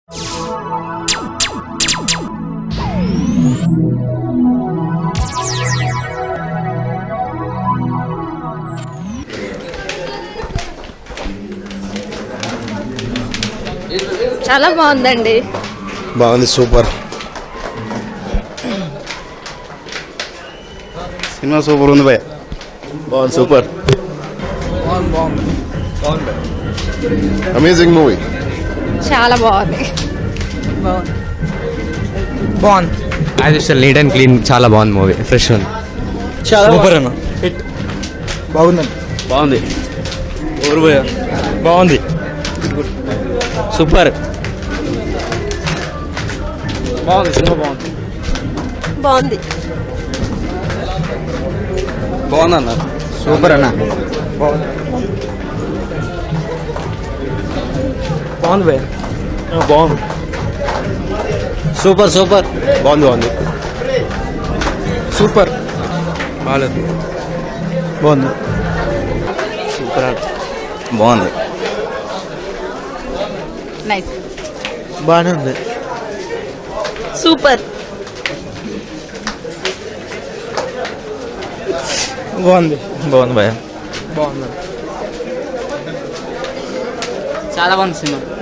చాలా బాగుందండి. బాగుంది, సూపర్. సినిమా సూపర్ ఉంది భయ. బాగుంది, సూపర్. Amazing movie. చాలా బాగుంది. బాగుంది. As neat and clean. చాలా బాగుంది మూవీ. ఫ్రెష్ ఉంది. చాలా సూపర్ అన్న. హిట్. బాగుందండి. బాగుంది. ఓవర్ భయ. బాగుంది. సూపర్. బాగుంది. సినిమా బాగుంది. బాగుంది. బాగుందన్న. సూపర్ అన్న. బాగుంది భయ. బాగుంది. Super super. బాగుంది, బాగుంది. సూపర్. బాగాలేదు. బాగుంది. సూపర్. బాగుంది. నైస్. బాగానే ఉంది. సూపర్. బాగుంది. బాగుంది భయ. బాగుంది. చాలా బాగుంది సినిమా.